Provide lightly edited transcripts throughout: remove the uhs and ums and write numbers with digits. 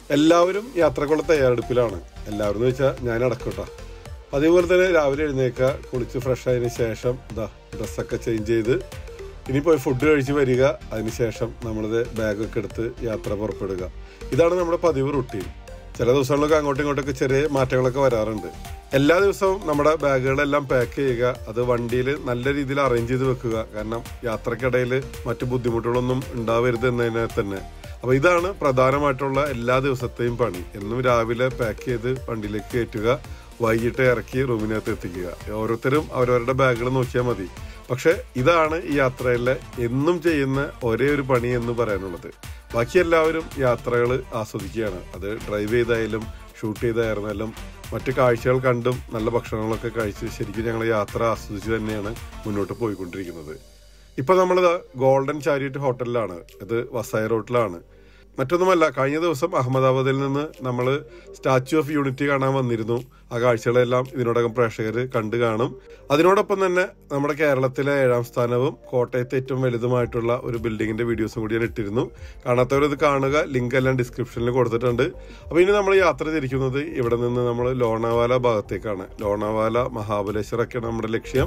എല്ലാവരും യാത്രക്കുള്ള തയ്യാറെടുപ്പിലാണ്. എല്ലാവരും എന്ന് വെച്ചാൽ ഞാൻ അടക്കട്ടോ. അതേപോലെ തന്നെ രാവിലെ എഴുന്നേൽക്കുക, കുളിച്ച് ഫ്രഷ് ആയതിനു ശേഷം ഡ്രസ്സൊക്കെ ചേഞ്ച് ചെയ്ത് ഇനി പോയി ഫുഡ് കഴിച്ച് വരിക. അതിനുശേഷം നമ്മളത് ബാഗൊക്കെ എടുത്ത് യാത്ര പുറപ്പെടുക. ഇതാണ് നമ്മുടെ പതിവ് റുട്ടീൻ. ചില ദിവസങ്ങളിലൊക്കെ അങ്ങോട്ടും ഇങ്ങോട്ടൊക്കെ ചെറിയ മാറ്റങ്ങളൊക്കെ വരാറുണ്ട്. എല്ലാ ദിവസവും നമ്മുടെ ബാഗുകളെല്ലാം പാക്ക് ചെയ്യുക, അത് വണ്ടിയിൽ നല്ല രീതിയിൽ അറേഞ്ച് ചെയ്ത് വെക്കുക. കാരണം യാത്രക്കിടയിൽ മറ്റു ബുദ്ധിമുട്ടുകളൊന്നും ഉണ്ടാവരുത് എന്നതിനെ തന്നെ. അപ്പോൾ ഇതാണ് പ്രധാനമായിട്ടുള്ള എല്ലാ ദിവസത്തെയും പണി. എന്നും രാവിലെ പാക്ക് ചെയ്ത് വണ്ടിയിലേക്ക് കയറ്റുക, വൈകിട്ട് ഇറക്കി റൂമിനകത്ത് എത്തിക്കുക. ഓരോരുത്തരും അവരവരുടെ ബാഗുകൾ നോക്കിയാൽ മതി. പക്ഷെ ഇതാണ് ഈ യാത്രയിലെ എന്നും ചെയ്യുന്ന ഒരേ ഒരു പണി എന്ന് പറയാനുള്ളത്. ബാക്കി എല്ലാവരും യാത്രകൾ ആസ്വദിക്കുകയാണ്. അത് ഡ്രൈവ് ചെയ്തായാലും ഷൂട്ട് ചെയ്തായിരുന്നാലും മറ്റു കാഴ്ചകൾ കണ്ടും നല്ല ഭക്ഷണങ്ങളൊക്കെ കഴിച്ച് ശരിക്കും ഞങ്ങൾ യാത്ര ആസ്വദിച്ച് തന്നെയാണ് മുന്നോട്ട് പോയിക്കൊണ്ടിരിക്കുന്നത്. ഇപ്പം നമ്മൾ ഗോൾഡൻ ചാരിയറ്റ് ഹോട്ടലിലാണ്. ഇത് വസായി റോട്ടിലാണ്. മറ്റൊന്നുമല്ല, കഴിഞ്ഞ ദിവസം അഹമ്മദാബാദിൽ നിന്ന് നമ്മൾ സ്റ്റാച്യു ഓഫ് യൂണിറ്റി കാണാൻ വന്നിരുന്നു. ആ കാഴ്ചകളെല്ലാം ഇതിനോടകം പ്രേക്ഷകർ കണ്ടു കാണും. അതിനോടൊപ്പം തന്നെ നമ്മുടെ കേരളത്തിലെ 7ാം സ്ഥാനവും കോട്ടയത്തെ ഏറ്റവും വലുതുമായിട്ടുള്ള ഒരു ബിൽഡിങ്ങിന്റെ വീഡിയോസും കൂടി ഞാൻ ഇട്ടിരുന്നു. കാണാത്തവരത് കാണുക, ലിങ്ക് എല്ലാം ഡിസ്ക്രിപ്ഷനിൽ കൊടുത്തിട്ടുണ്ട്. അപ്പോൾ ഇനി നമ്മൾ യാത്ര തിരിക്കുന്നത് ഇവിടെ നിന്ന് നമ്മൾ ലോണാവാല ഭാഗത്തേക്കാണ്. ലോണാവാല, മഹാബലേശ്വർ ഒക്കെയാണ് നമ്മുടെ ലക്ഷ്യം.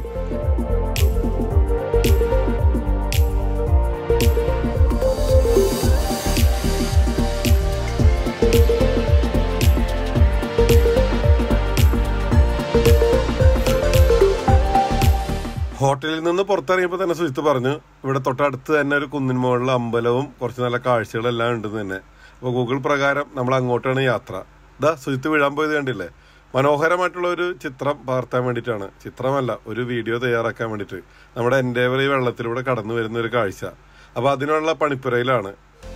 ഹോട്ടലിൽ നിന്ന് പുറത്തിറങ്ങിയപ്പോൾ തന്നെ സുജിത്ത് പറഞ്ഞു ഇവിടെ തൊട്ടടുത്ത് തന്നെ ഒരു കുന്നിൻ മുകളിലെ അമ്പലവും കുറച്ച് നല്ല കാഴ്ചകളെല്ലാം ഉണ്ടെന്ന് തന്നെ. അപ്പോൾ ഗൂഗിൾ പ്രകാരം നമ്മൾ അങ്ങോട്ടാണ് യാത്ര. സുജിത്ത് വീഴാൻ പോയത് കണ്ടില്ലേ? മനോഹരമായിട്ടുള്ള ഒരു ചിത്രം പകർത്താൻ വേണ്ടിയിട്ടാണ്. ചിത്രമല്ല, ഒരു വീഡിയോ തയ്യാറാക്കാൻ വേണ്ടിയിട്ട് നമ്മുടെ എൻഡേവർ ഈ വെള്ളത്തിലൂടെ കടന്നു വരുന്ന ഒരു കാഴ്ച. അപ്പോൾ അതിനുള്ള പണിപ്പുരയിലാണ്.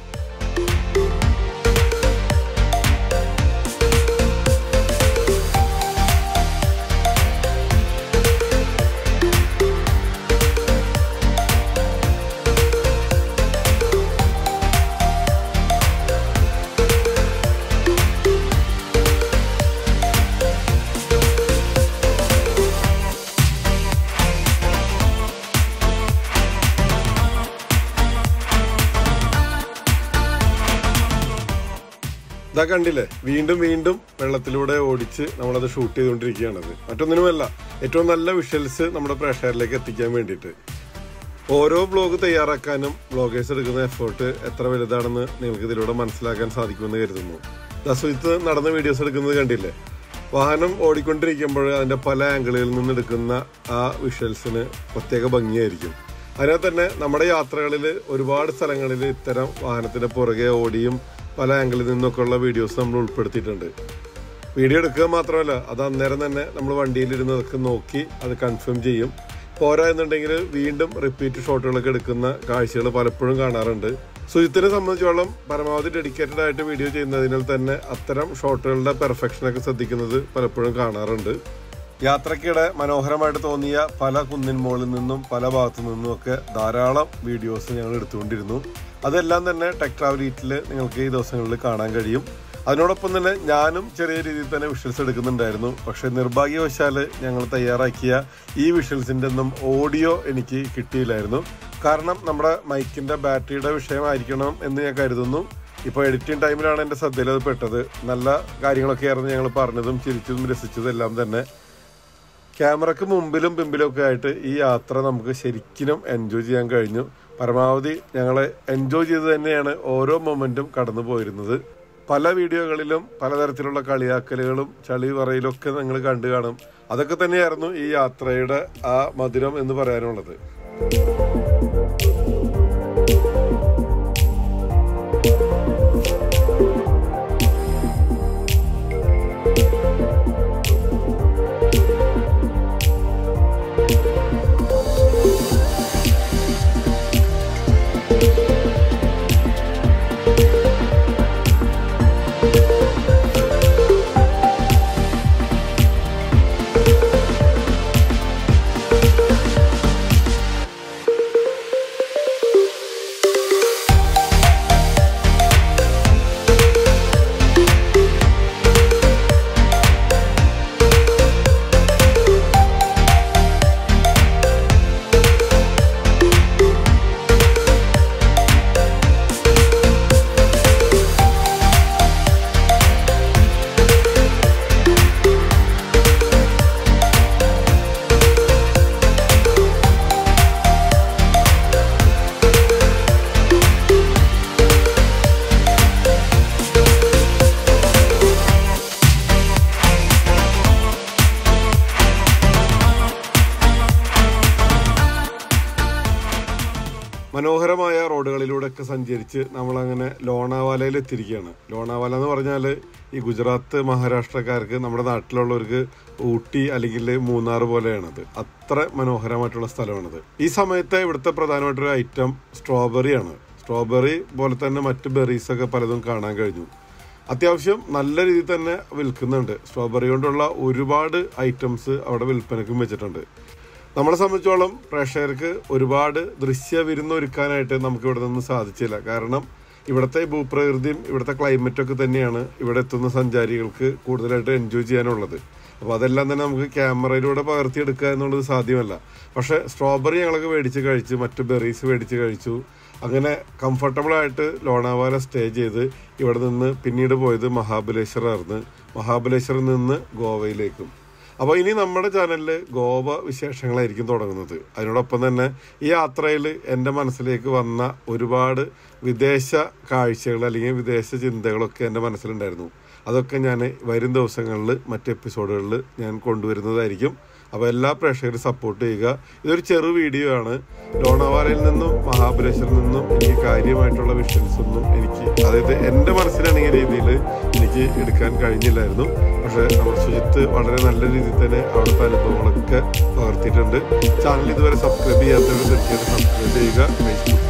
ഇതാ കണ്ടില്ലേ, വീണ്ടും വീണ്ടും വെള്ളത്തിലൂടെ ഓടിച്ച് നമ്മളത് ഷൂട്ട് ചെയ്തുകൊണ്ടിരിക്കുകയാണത്. മറ്റൊന്നിനുമല്ല, ഏറ്റവും നല്ല വിഷ്വൽസ് നമ്മുടെ പ്രേക്ഷകരിലേക്ക് എത്തിക്കാൻ വേണ്ടിയിട്ട്. ഓരോ ബ്ലോഗ് തയ്യാറാക്കാനും ബ്ലോഗേഴ്സ് എടുക്കുന്ന എഫേർട്ട് എത്ര വലുതാണെന്ന് നിങ്ങൾക്ക് ഇതിലൂടെ മനസ്സിലാക്കാൻ സാധിക്കുമെന്ന് കരുതുന്നു. സുജിത്ത് നടന്ന വീഡിയോസ് എടുക്കുന്നത് കണ്ടില്ലേ? വാഹനം ഓടിക്കൊണ്ടിരിക്കുമ്പോൾ അതിൻ്റെ പല ആംഗിളുകളിൽ നിന്ന് എടുക്കുന്ന ആ വിഷ്വൽസിന് പ്രത്യേക ഭംഗിയായിരിക്കും. അതിനകത്ത് തന്നെ നമ്മുടെ യാത്രകളിൽ ഒരുപാട് സ്ഥലങ്ങളിൽ ഇത്തരം വാഹനത്തിന് പുറകെ ഓടിയും പല ആംഗിളിൽ നിന്നൊക്കെ ഉള്ള വീഡിയോസ് നമ്മൾ ഉൾപ്പെടുത്തിയിട്ടുണ്ട്. വീഡിയോ എടുക്കുക മാത്രമല്ല, അത് അന്നേരം തന്നെ നമ്മൾ വണ്ടിയിലിരുന്നതൊക്കെ നോക്കി അത് കൺഫേം ചെയ്യും. പോരാ എന്നുണ്ടെങ്കിൽ വീണ്ടും റിപ്പീറ്റ് ഷോട്ടുകളൊക്കെ എടുക്കുന്ന കാഴ്ചകൾ പലപ്പോഴും കാണാറുണ്ട്. സുജിത്തിനെ സംബന്ധിച്ചോളം പരമാവധി ഡെഡിക്കേറ്റഡ് ആയിട്ട് വീഡിയോ ചെയ്യുന്നതിനാൽ തന്നെ അത്തരം ഷോട്ടുകളുടെ പെർഫെക്ഷനൊക്കെ ശ്രദ്ധിക്കുന്നത് പലപ്പോഴും കാണാറുണ്ട്. യാത്രയ്ക്കിടെ മനോഹരമായിട്ട് തോന്നിയ പല കുന്നിൻ മുകളിൽ നിന്നും പല ഭാഗത്തു നിന്നും ഒക്കെ ധാരാളം വീഡിയോസ് ഞങ്ങൾ എടുത്തുകൊണ്ടിരുന്നു. അതെല്ലാം തന്നെ ടെക് ട്രാവൽ ഈറ്റിൽ നിങ്ങൾക്ക് ഈ ദിവസങ്ങളിൽ കാണാൻ കഴിയും. അതിനോടൊപ്പം തന്നെ ഞാനും ചെറിയ രീതിയിൽ തന്നെ വിഷ്വൽസ് എടുക്കുന്നുണ്ടായിരുന്നു. പക്ഷെ നിർഭാഗ്യവശാൽ ഞങ്ങൾ തയ്യാറാക്കിയ ഈ വിഷ്വൽസിൻ്റെ ഒന്നും ഓഡിയോ എനിക്ക് കിട്ടിയില്ലായിരുന്നു. കാരണം നമ്മുടെ മൈക്കിൻ്റെ ബാറ്ററിയുടെ വിഷയമായിരിക്കണം എന്ന് ഞാൻ കരുതുന്നു. ഇപ്പോൾ എഡിറ്റിംഗ് ടൈമിലാണ് എൻ്റെ ശ്രദ്ധയിൽ അത് പെട്ടത്. നല്ല കാര്യങ്ങളൊക്കെ ആയിരുന്നു ഞങ്ങൾ പറഞ്ഞതും ചിരിച്ചതും രസിച്ചതും എല്ലാം തന്നെ. ക്യാമറയ്ക്ക് മുമ്പിലും പിമ്പിലും ഒക്കെ ആയിട്ട് ഈ യാത്ര നമുക്ക് ശരിക്കും എൻജോയ് ചെയ്യാൻ കഴിഞ്ഞു. പരമാവധി ഞങ്ങളെ എൻജോയ് ചെയ്ത് തന്നെയാണ് ഓരോ മൊമെന്റും കടന്നു പോയിരുന്നത്. പല വീഡിയോകളിലും പലതരത്തിലുള്ള കളിയാക്കലുകളും ചളി പറയലൊക്കെ നിങ്ങൾ കണ്ടു കാണും. അതൊക്കെ തന്നെയായിരുന്നു ഈ യാത്രയുടെ ആ മധുരം എന്ന് പറയാനുള്ളത്. ഒക്കെ സഞ്ചരിച്ച് നമ്മളങ്ങനെ ലോണാവാലയിൽ എത്തിയിരിക്കുകയാണ്. ലോണാവാല എന്ന് പറഞ്ഞാൽ ഈ ഗുജറാത്ത് മഹാരാഷ്ട്രക്കാർക്ക് നമ്മുടെ നാട്ടിലുള്ളവർക്ക് ഊട്ടി അല്ലെങ്കിൽ മൂന്നാർ പോലെയാണത്. അത്ര മനോഹരമായിട്ടുള്ള സ്ഥലമാണത്. ഈ സമയത്ത് ഇവിടുത്തെ പ്രധാനമായിട്ടൊരു ഐറ്റം സ്ട്രോബെറിയാണ്. സ്ട്രോബെറി പോലെ തന്നെ മറ്റ് ബെറീസൊക്കെ പലതും കാണാൻ കഴിഞ്ഞു. അത്യാവശ്യം നല്ല രീതിയിൽ തന്നെ വിൽക്കുന്നുണ്ട്. സ്ട്രോബെറി കൊണ്ടുള്ള ഒരുപാട് ഐറ്റംസ് അവിടെ വിൽപ്പനയ്ക്കും വെച്ചിട്ടുണ്ട്. നമ്മളെ സംബന്ധിച്ചോളം പ്രേക്ഷകർക്ക് ഒരുപാട് ദൃശ്യ വിരുന്ന് ഒരുക്കാനായിട്ട് നമുക്ക് ഇവിടെ നിന്ന് സാധിച്ചില്ല. കാരണം ഇവിടുത്തെ ഭൂപ്രകൃതിയും ഇവിടുത്തെ ക്ലൈമറ്റൊക്കെ തന്നെയാണ് ഇവിടെ എത്തുന്ന സഞ്ചാരികൾക്ക് കൂടുതലായിട്ട് എൻജോയ് ചെയ്യാനുള്ളത്. അപ്പോൾ അതെല്ലാം തന്നെ നമുക്ക് ക്യാമറയിലൂടെ പകർത്തിയെടുക്കുക എന്നുള്ളത് സാധ്യമല്ല. പക്ഷേ സ്ട്രോബെറി ഞങ്ങളൊക്കെ മേടിച്ച് കഴിച്ചു, മറ്റ് ബെറീസ് മേടിച്ച് കഴിച്ചു. അങ്ങനെ കംഫർട്ടബിളായിട്ട് ലോണാവാല സ്റ്റേ ചെയ്ത് ഇവിടെ നിന്ന് പിന്നീട് പോയത് മഹാബലേശ്വരമായിരുന്നു. മഹാബലേശ്വറിൽ നിന്ന് ഗോവയിലേക്കും. അപ്പോൾ ഇനി നമ്മുടെ ചാനലിൽ ഗോവ വിശേഷങ്ങളായിരിക്കും തുടങ്ങുന്നത്. അതിനോടൊപ്പം തന്നെ ഈ യാത്രയിൽ എൻ്റെ മനസ്സിലേക്ക് വന്ന ഒരുപാട് വിദേശ കാഴ്ചകൾ അല്ലെങ്കിൽ വിദേശ ചിന്തകളൊക്കെ എൻ്റെ മനസ്സിലുണ്ടായിരുന്നു. അതൊക്കെ ഞാൻ വരും ദിവസങ്ങളിൽ മറ്റ് എപ്പിസോഡുകളിൽ ഞാൻ കൊണ്ടുവരുന്നതായിരിക്കും. അപ്പോൾ എല്ലാ പ്രേക്ഷകരും സപ്പോർട്ട് ചെയ്യുക. ഇതൊരു ചെറു വീഡിയോ ആണ്. ലോണാവാലയിൽ നിന്നും മഹാബലേശ്വറിൽ നിന്നും എനിക്ക് കാര്യമായിട്ടുള്ള വിഷ്വൽസ് ഒന്നും എനിക്ക്, അതായത് എൻ്റെ മനസ്സിലാണെങ്കിൽ രീതിയിൽ എനിക്ക് എടുക്കാൻ കഴിഞ്ഞില്ലായിരുന്നു. പക്ഷേ നമ്മുടെ സുജിത്ത് വളരെ നല്ല രീതിയിൽ തന്നെ അവിടുത്തെ അനുഭവങ്ങളൊക്കെ പകർത്തിയിട്ടുണ്ട്. ചാനൽ ഇതുവരെ സബ്സ്ക്രൈബ് ചെയ്യാത്തവർ തീർച്ചയായിട്ടും സബ്സ്ക്രൈബ് ചെയ്യുക. ഫേസ്ബുക്ക്